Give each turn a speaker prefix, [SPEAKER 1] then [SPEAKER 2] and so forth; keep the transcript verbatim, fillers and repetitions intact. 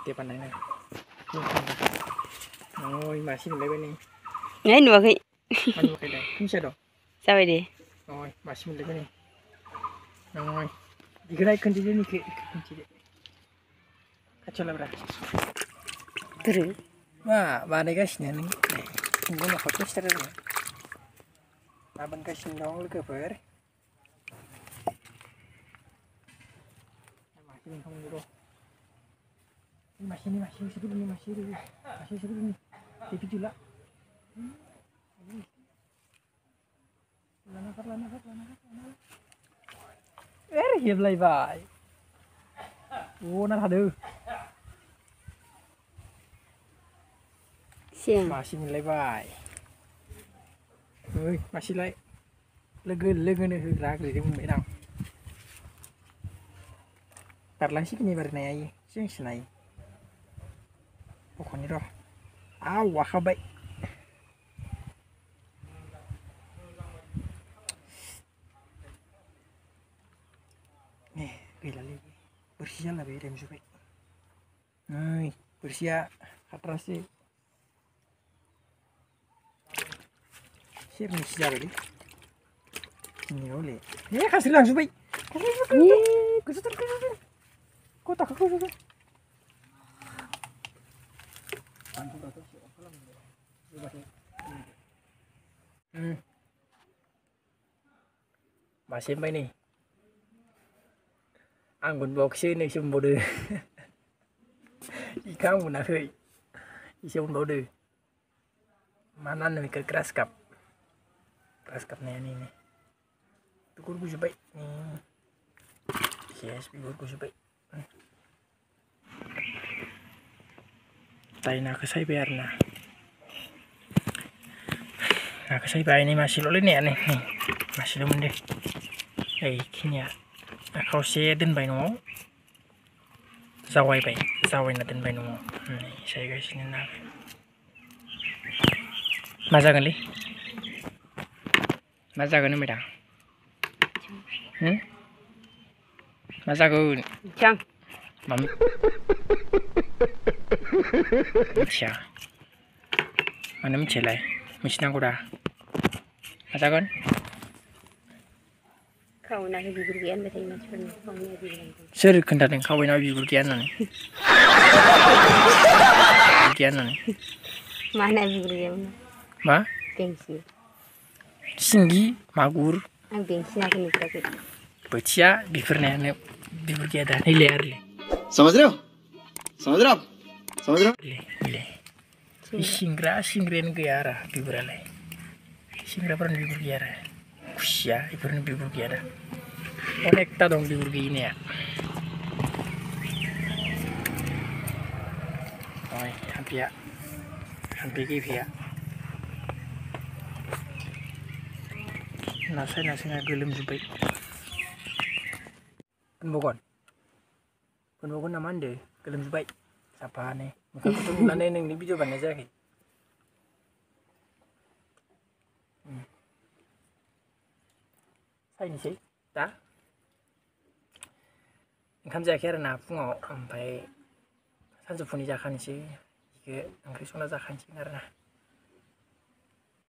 [SPEAKER 1] tiệp ăn này này rồi mà xin lấy bên này
[SPEAKER 2] ngay nửa khi
[SPEAKER 1] ăn cái này không sao đâu
[SPEAKER 2] sao vậy đi
[SPEAKER 1] rồi mà xin lấy bên này rồi đi cái này cần gì đi cái cần gì kacau lah berah
[SPEAKER 2] terus
[SPEAKER 1] wah badai guys nih nih gue mau foto secara ini abang kasih dong lu ke per masih nih kamu dulu masih nih masih segitu nih masih dulu masih segitu nih tapi juga lana kat lana kat lana kat lana eh hiệp lại vậy ô nó thật được masih nilai bay ơi masih lại legen legen itu drag di rumah medang perlan sih kini baru naik sih senai pokoknya doh awah kabai nih gila lagi bersih lah beda musuh nih bersih katras sih siap nih siap ini ini oleh ya kasih langsung baik nih kesulitan kesulitan kota kesulitan hmm masih sampai nih anggun boxer nih sumber deh ikan pun nak hei ikan pun deh mana nih ke keras kap keras kapnya ini nih tukur gue coba nih yes bigur gue coba tay nak saya biar nah nah saya biar ini masih lolin ya nih nih masih lumayan deh eh kini ya kau sedin bay no zawai bay zawai natin bay no nih saya guys ini nak masa kali masa kau ni merah, hmm, masa kau,
[SPEAKER 2] cang,
[SPEAKER 1] mami, siapa, mana mencilai, mesti nak dah, masa kau,
[SPEAKER 2] kau nak bibur gian betul macam mana bibur?
[SPEAKER 1] Sir kendaraan kau nak bibur gian mana? Gian mana?
[SPEAKER 2] Mana bibur gian?
[SPEAKER 1] Ma?
[SPEAKER 2] Pensi.
[SPEAKER 1] Singgi, magur,
[SPEAKER 2] Ang pensi nak ni kerja.
[SPEAKER 1] Becia, bibernya ni bibur gian dah nilai arli.
[SPEAKER 3] Samadro, samadro, samadro.
[SPEAKER 1] Nilai, nilai. Singra, singra ni gaya bibur alai. Singra pernah bibur gaya. Kusia, bibur ni bibur gaya. Onek tak dong bibur gini ya. Oh, hampir, hampir gitu ya. Nasi nasi nak gelem sebaik. Penbukon, penbukon nama anda gelem sebaik. Siapa ni? Muka ketemu mana yang ni video mana aja ke? Saya ni sih, dah. Ingkam jaga kerana pungo sampai sampai pun jaga ni sih. Jika angkri sana jaga ni sih kerana